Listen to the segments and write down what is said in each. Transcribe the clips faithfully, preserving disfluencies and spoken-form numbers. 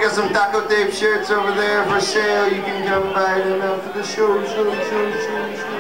got some Taco Tape shirts over there for sale. You can come by them after the show, show, show, show, show.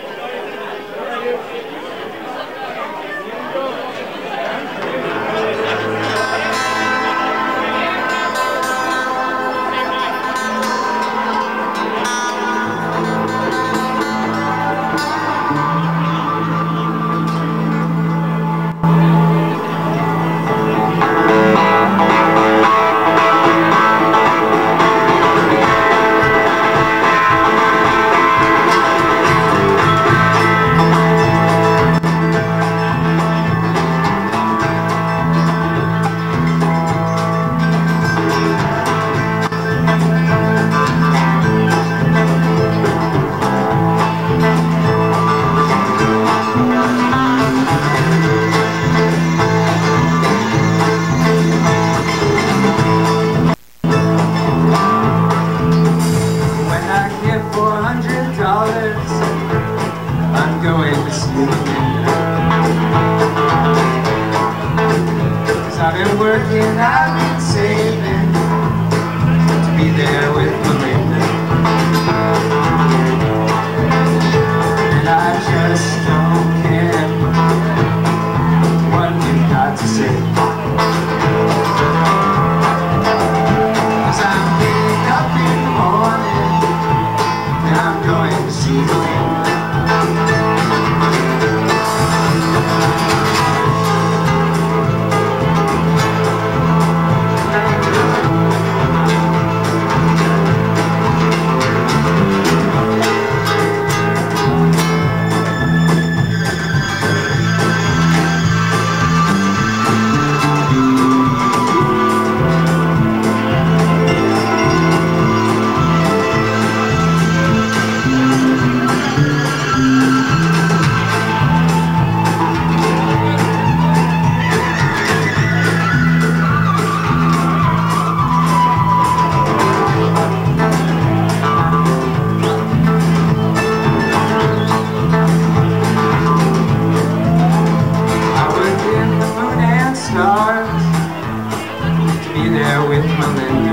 with Melinda.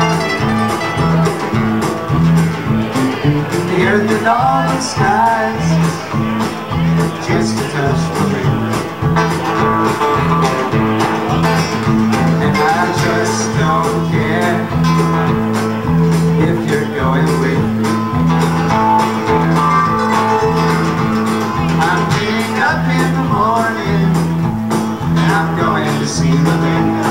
The earth and all the skies, just a touch Melinda. And I just don't care if you're going with me. I'm getting up in the morning and I'm going to see Melinda.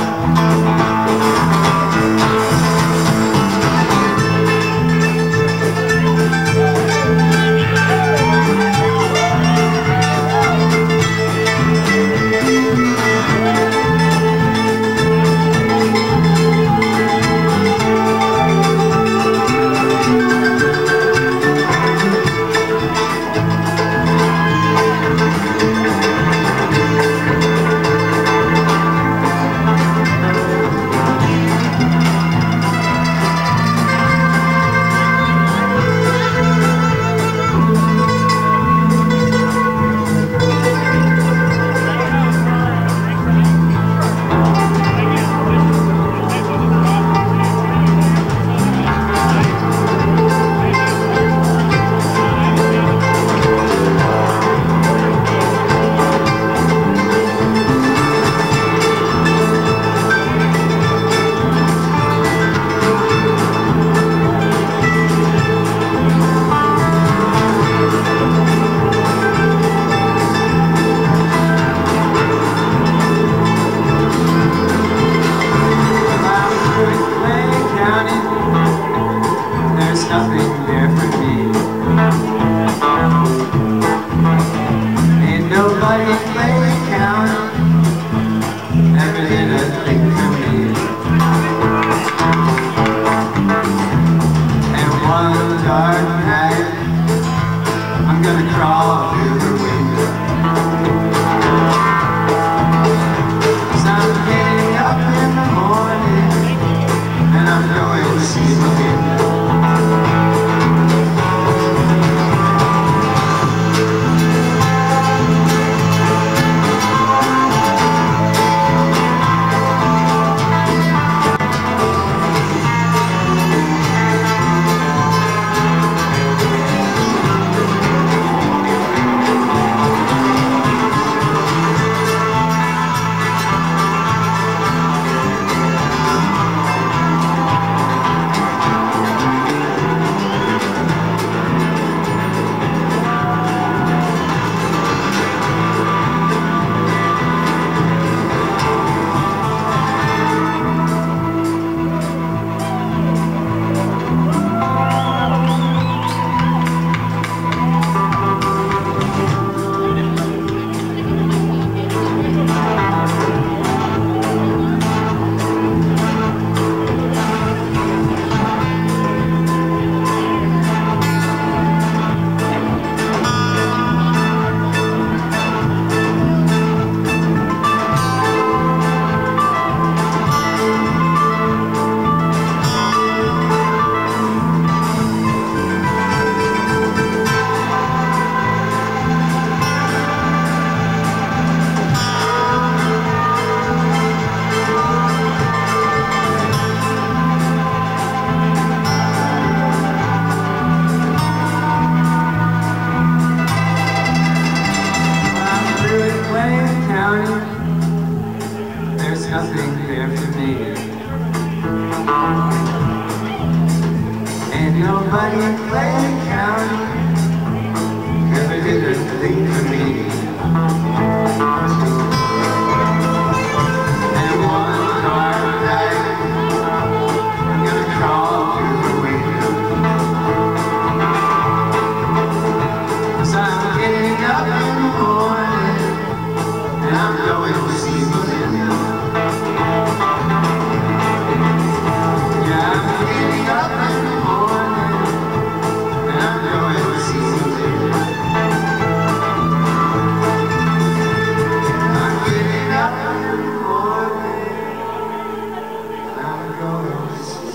County, there's nothing there for me. And nobody in Clay County ever did a thing for me. And one dark night, I'm gonna crawl through the window, 'cause I'm getting up in the morning and I'm going to see Melinda. Yeah, I'm getting up in the morning and I'm going to see Melinda. I'm getting up in the morning and I'm going to see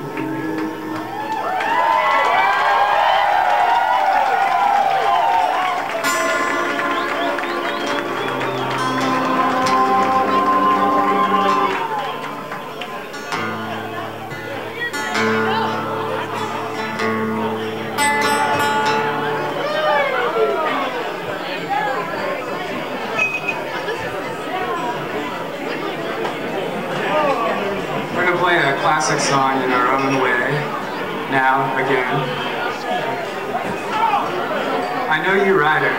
We're going to play a classic song in our own way, now, again. I Know You, Rider.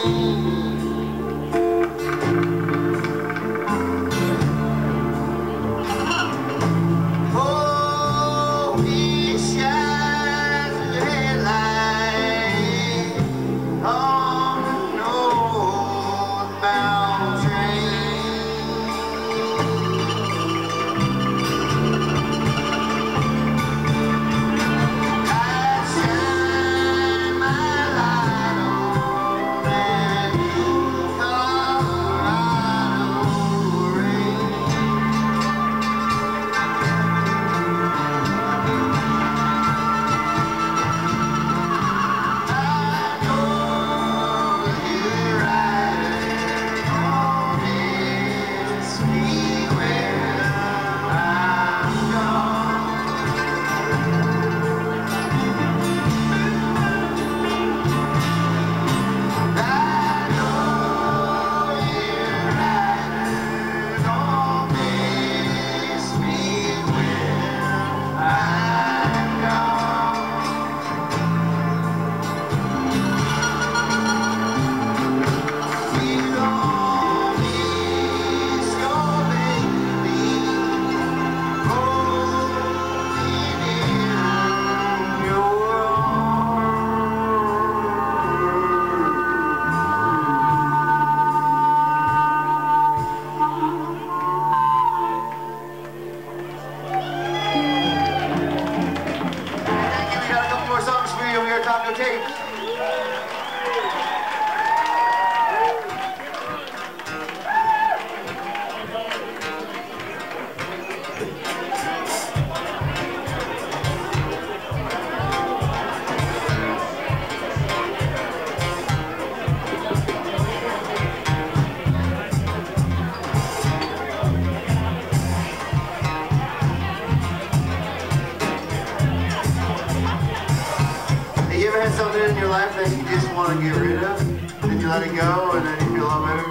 Something in your life that you just want to get rid of, and you let it go, and then you feel a lot better?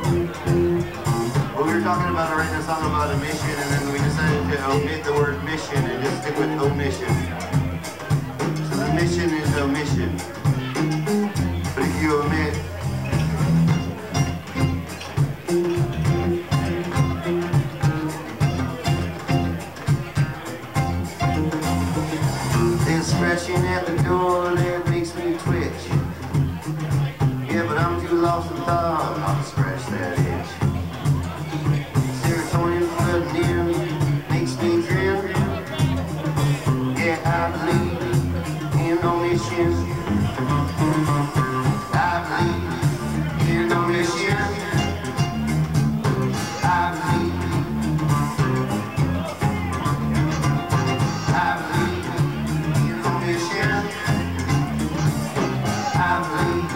Well, we were talking about writing a song about a mission, and then we decided to omit the word mission and just stick with omission. So the mission is omission. But if you omit, they're scratching at the door, they're twitch. Yeah, but I'm too lost in thought not to scratch that itch. Serotonin flooding in makes me grin. Yeah, I believe in omission. I believe in omission. I believe. I believe in omission. I believe.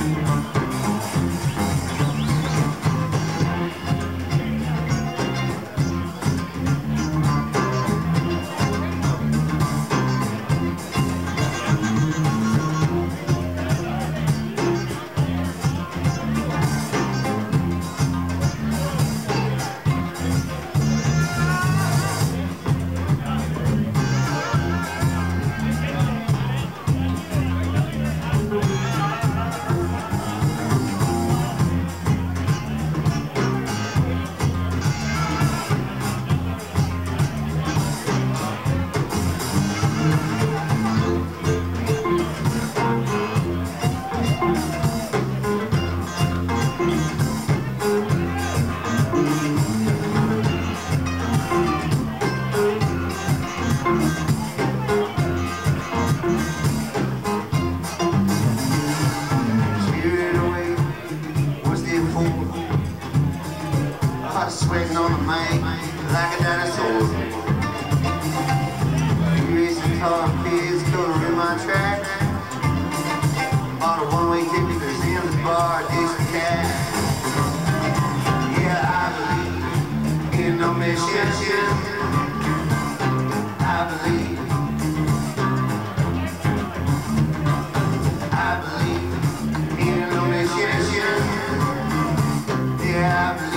Sweating on the mic like a dinosaur. Racing car kids going in my track. Bought a one-way ticket to Zanzibar, ditched the cat. Yeah, I believe in omission. I believe. I believe in omission. Yeah, I believe.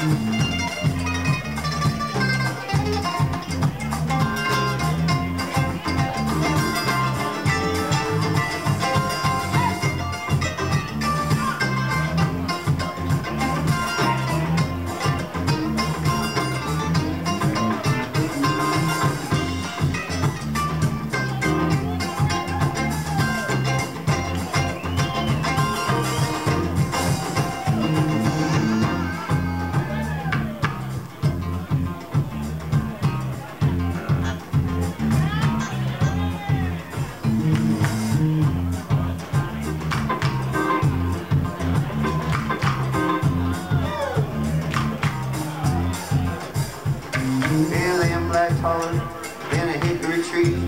In a hickory tree,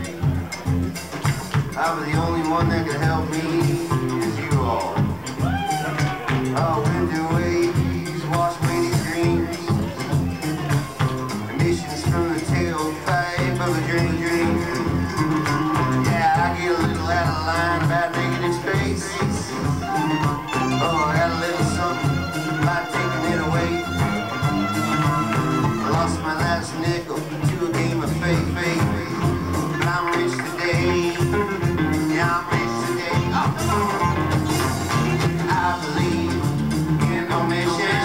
I was the only one that could help me, is you all. Oh, winter waves wash away these dreams, emissions from the tailpipe of a dream dream. Yeah, I get a little out of line about negative space. Oh, I got a little something about taking it away. I lost my last nickel to a game of fate, fate. But I'm rich today. Yeah, I'm rich today. Oh. I believe in omission.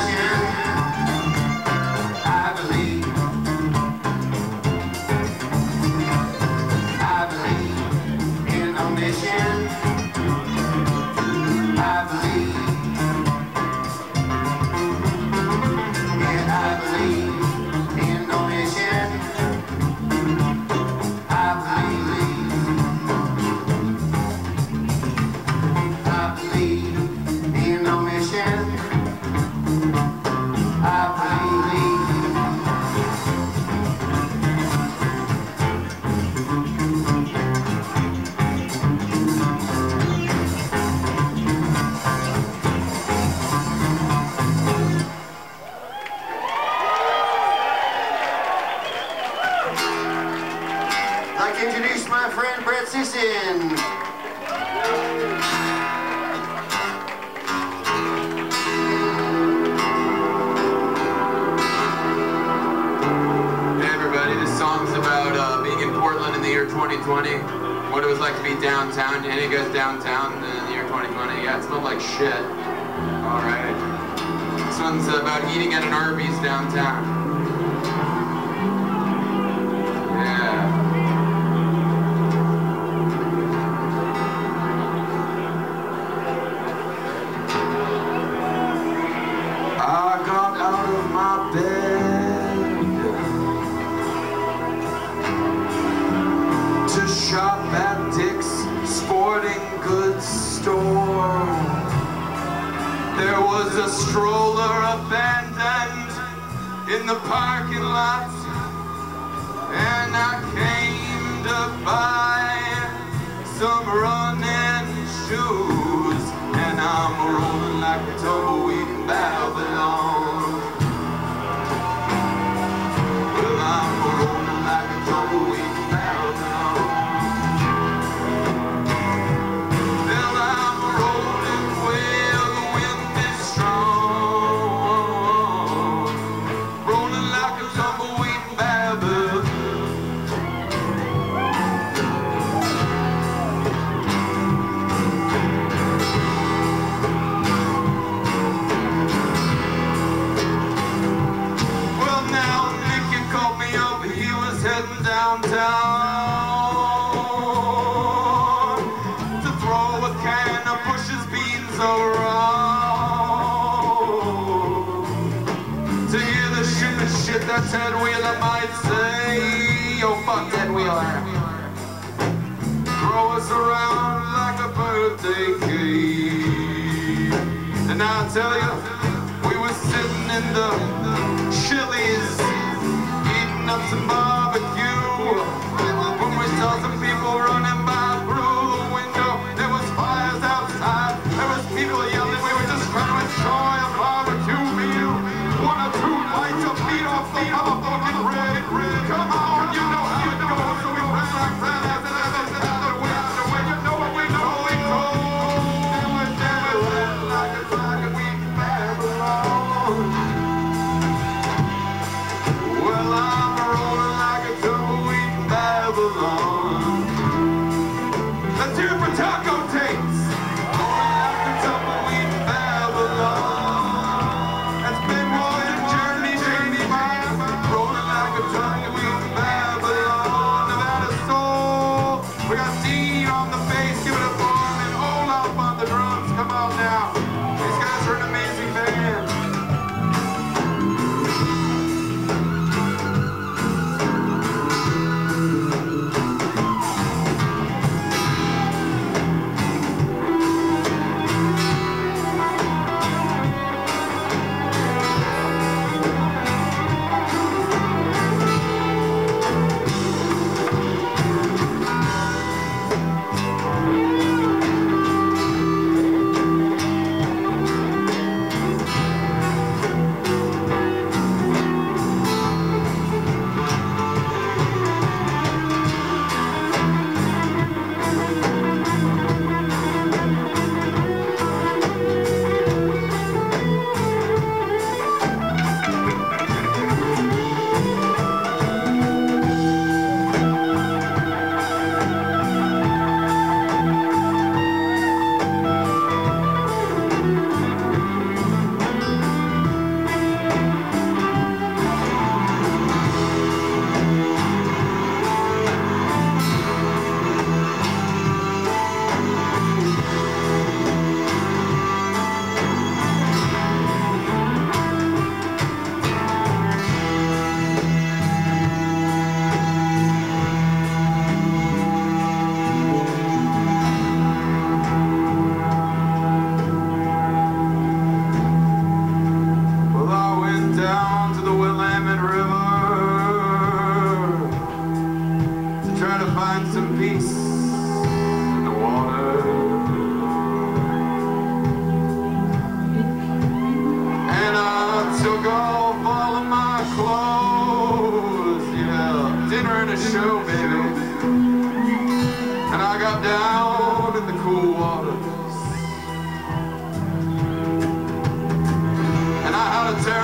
I believe. I believe in omission. I believe. Yeah, I believe. Introduce my friend Brett Sisson. Hey everybody, this song's about uh, being in Portland in the year twenty twenty. What it was like to be downtown. Any of you guys downtown in the year twenty twenty? Yeah, it smelled like shit. Alright. This one's about eating at an Arby's downtown. Yeah. Shop at Dick's Sporting Goods store. There was a stroller abandoned in the parking lot, and I came to buy some running shoes, and I'm rolling like a tumbleweed in Babylon. Well, I'm rolling like a tumbleweed in Babylon. Downtown to throw a can of Bush's beans around, to hear the shit and shit that Ted Wheeler might say. Yo, fuck Ted Wheeler. Throw us around like a birthday cake. And I'll tell you, we were sitting in the Chili's eating up some barbecue. When we saw some people running by through the window, there was fires outside, there was people yelling, we were just trying to enjoy a barbecue meal. One or two bites of meat off the motherfucking red. Come on, you know how it goes, so we ran like that after that, after that, the window, when you know what we know, we go. And we're down like a like a weak Babylon.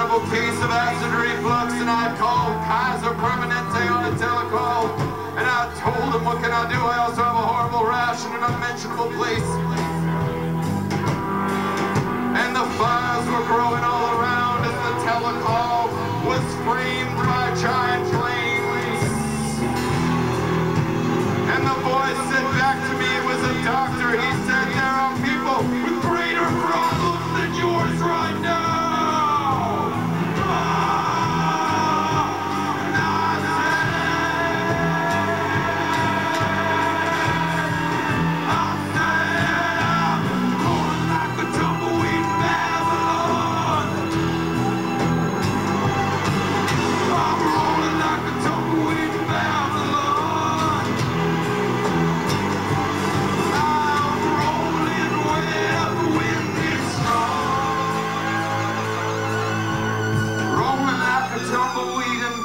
terrible case of acid reflux, and I called Kaiser Permanente on a telecall, and I told him, what can I do? I also have a horrible rash in an unmentionable place. And the fires were growing all around as the telecall was framed by giant flames. And the voice said back to me, it was a doctor, he said, there are people with greater problems than yours right now. Tumbleweed and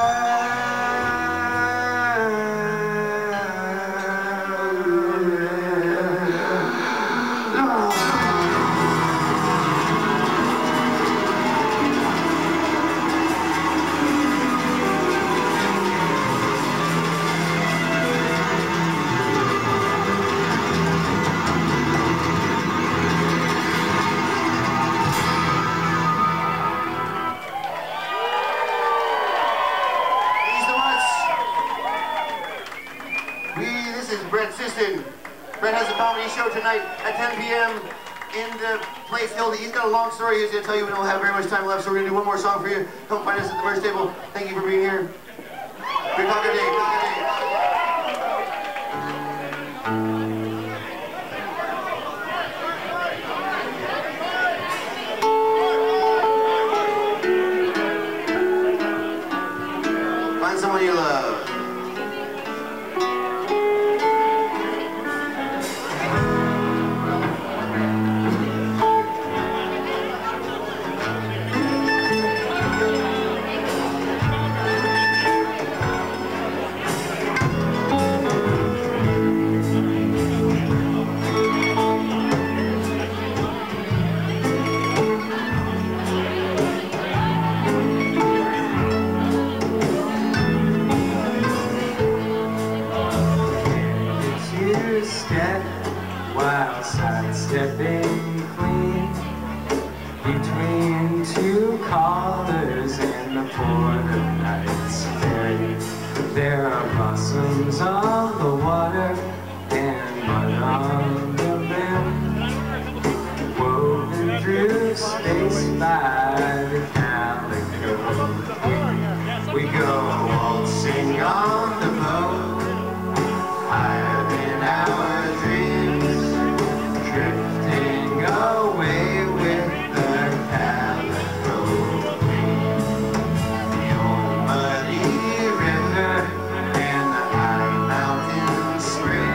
Brett has a comedy show tonight at ten p m in the place Hildy. He's got a long story he's going to tell you. We don't have very much time left, so we're going to do one more song for you. Come find us at the merch table. Thank you for being here. Good luck, good day. Good luck, good day. Find someone you love. While sidestepping clean between two callers in the port of Knight's Ferry. There are blossoms on the water and mud on the rim, woven through space by the Calico. We go waltzing on the boat, higher than our dreams, drifting away with the Calico Queen. The old muddy river and the high mountain spring.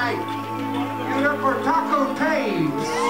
right. Give it up for Taco Taves.